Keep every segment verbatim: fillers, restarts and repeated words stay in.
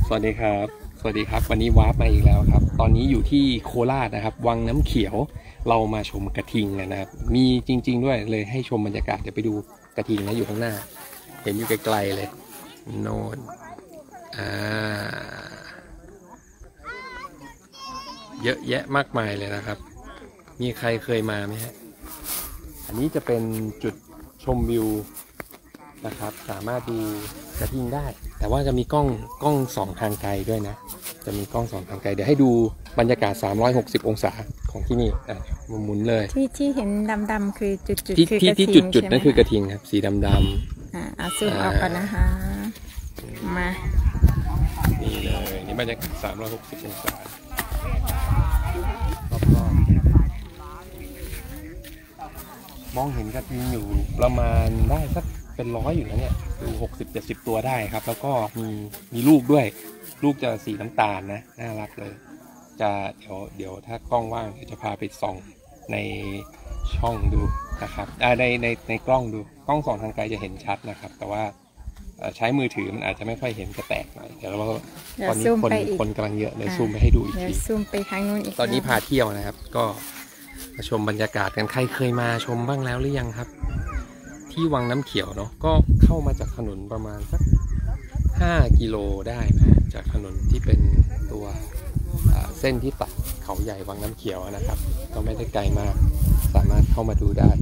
สวัสดีครับสวัสดีครับวันนี้วาร์ปมาอีกแล้วครับตอนนี้อยู่ที่โคราชนะครับวังน้ำเขียวเรามาชมกระทิงกันนะครับมีจริงๆด้วยเลยให้ชมบรรยากาศเดี๋ยวไปดูกระทิงนะอยู่ข้างหน้าเห็นอยู่ไกลๆเลยโน่นอ่าเยอะแยะมากมายเลยนะครับมีใครเคยมาไหมฮะอันนี้จะเป็นจุดชมวิวนะครับสามารถดูกระทิงได้แต่ว่าจะมีกล้องกล้องสองทางไกลด้วยนะจะมีกล้องสองทางไกลเดี๋ยวให้ดูบรรยากาศสามร้อยหกสิบองศาของที่นี่อ่ะหมุนเลยที่ที่เห็นดำๆคือจุดๆที่ที่ที่จุดจุดนั่นคือกระทิงครับสีดำดำอ่าเอาซูมออกก่อนนะคะมานี่เลยนี่บรรยากาศสามร้อยหกสิบองศารอบๆมองเห็นกระทิงอยู่ประมาณได้สักเป็นร้อยอยู่นะเนี่ยดูหกสิบเจ็ดสิบตัวได้ครับแล้วก็มีมีลูกด้วยลูกจะสีน้ำตาลนะน่ารักเลยจะเดี๋ยวเดี๋ยวถ้ากล้องว่างเดี๋ยวจะพาไปส่องในช่องดูนะครับอ่าในในในกล้องดูกล้องส่องทางไกลจะเห็นชัดนะครับแต่ว่าใช้มือถือมันอาจจะไม่ค่อยเห็นจะแตกหน่อยเดี๋ยวเราตอนนี้คนคนกำลังเยอะเลยซูมไปให้ดูอีกทีซูมไปทางนู้นอีกตอนนี้พาเที่ยวนะครับก็มาชมบรรยากาศกันใครเคยมาชมบ้างแล้วหรือยังครับที่วังน้ำเขียวเนาะก็เข้ามาจากถนนประมาณสักห้ากิโลได้จากถนนที่เป็นตัวเส้นที่ตัดเขาใหญ่วังน้ำเขียวนะครับก็ไม่ได้ไกลมากสามารถเข้ามาดูได้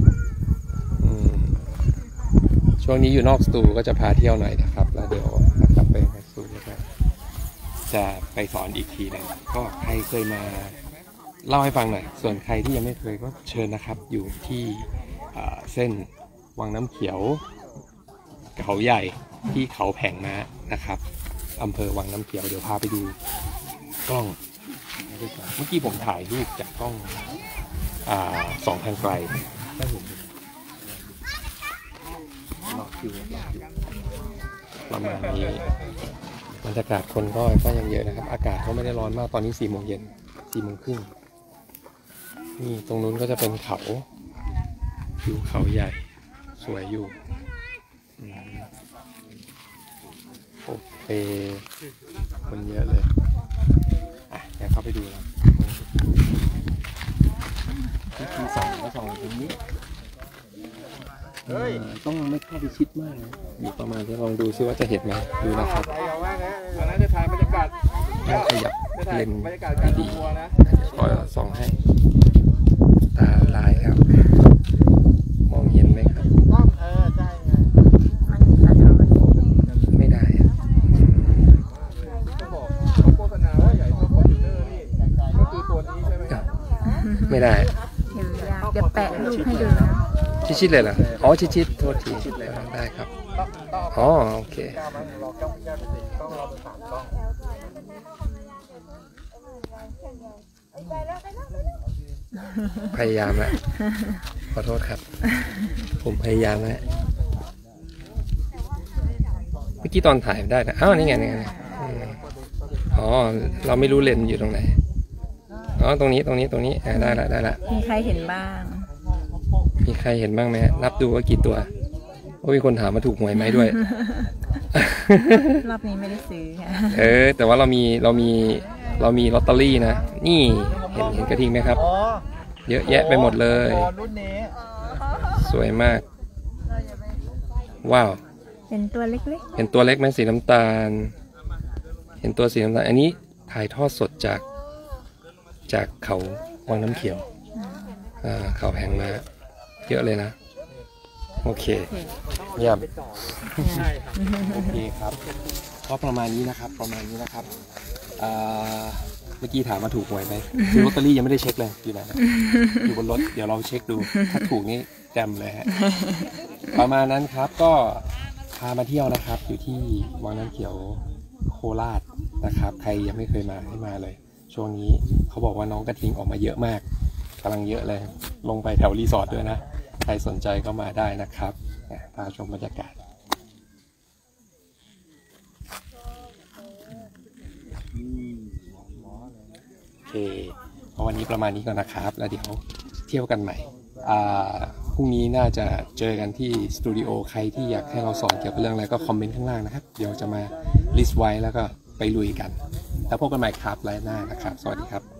ช่วงนี้อยู่นอกสตูก็จะพาเที่ยวหน่อยนะครับแล้วเดี๋ยวกลับไปในสตูจะไปสอนอีกทีนึงก็ใครเคยมาเล่าให้ฟังหน่อยส่วนใครที่ยังไม่เคยก็เชิญนะครับอยู่ที่เส้นวังน้ำเขียวเขาใหญ่ที่เขาแผงม้านะครับอำเภอวังน้ำเขียวเดี๋ยวพาไปดูกล้องเมื่อกี้ผมถ่ายรูปจากกล้องอ่าสองทางไกลได้เห็นรอคิวรอคิวประมาณนี้บรรยากาศคนก็ก็ยังเยอะนะครับอากาศก็ไม่ได้ร้อนมากตอนนี้สี่โมงเย็นสี่โมงครึ่งนี่ตรงนู้นก็จะเป็นเขาวิวเขาใหญ่สวยอยู่โอเคคนเยอะเลยอ่ะเดี๋ยวเข้าไปดูแล้วที่คือสองก็สองตรงนี้ต้องไม่เข้าไปชิดมากนะอยู่ประมาณที่ลองดูซิว่าจะเห็นไหมดูนะครับน่าจะถ่ายบรรยากาศต้องขยับเลนดีๆคอยส่องให้ตาลายครับมองเห็นไหมครับไม่ได้ไม่ได้เดี๋ยวแปะรูปให้ดูนะชิดๆเลยเหรออ๋อชิดๆโทษทีได้ครับอ๋อโอเคพยายามแล้วขอโทษครับผมพยายามแล้วเมื่อกี้ตอนถ่ายได้นะอ้าวนี่ไงนี่ไงอ๋อเราไม่รู้เลนส์อยู่ตรงไหนอ๋อตรงนี้ตรงนี้ตรงนี้ได้ละได้ละมีใครเห็นบ้างมีใครเห็นบ้างไหมนับดูว่ากี่ตัวโอ้มีคนถามมาถูกหวยไหมด้วยรอบนี้ไม่ได้ซื้อเออแต่ว่าเรามีเรามีเรามีลอตเตอรี่นะนี่เห็นเห็นกระทิงไหมครับเยอะแยะไปหมดเลยสวยมากว้าวเห็นตัวเล็กๆเห็นตัวเล็กไหมสีน้ำตาลเห็นตัวสีน้ำตาลอันนี้ถ่ายทอดสดจากจากเขาวังน้ำเขียวอ่าเขาแผงม้าเยอะเลยนะโอเคเยี่ยมโอเคครับก็ประมาณนี้นะครับประมาณนี้นะครับเมื่อกี้ถามมาถูกหวยไหมซื้อลอตเตอรี่ยังไม่ได้เช็คเลยอยู่ไหนอยู่บนรถเดี๋ยวเราเช็คดูถ้าถูกนี่แจ่มเลยฮะประมาณนั้นครับก็พามาเที่ยวนะครับอยู่ที่วังน้ำเขียวโคราชนะครับใครยังไม่เคยมาให้มาเลยช่วงนี้เขาบอกว่าน้องกระทิงออกมาเยอะมากกำลังเยอะเลยลงไปแถวรีสอร์ทด้วยนะใครสนใจก็มาได้นะครับพาชมบรรยากาศโอเควันนี้ประมาณนี้ก่อนนะครับแล้วเดี๋ยวเที่ยวกันใหม่พรุ่งนี้น่าจะเจอกันที่สตูดิโอใครที่อยากให้เราสอนเกี่ยวกับเรื่องอะไรก็คอมเมนต์ข้างล่างนะครับเดี๋ยวจะมาลิสต์ไว้แล้วก็ไปลุยกัน แล้วพบกันใหม่ครับไลฟ์หน้านะครับ สวัสดีครับ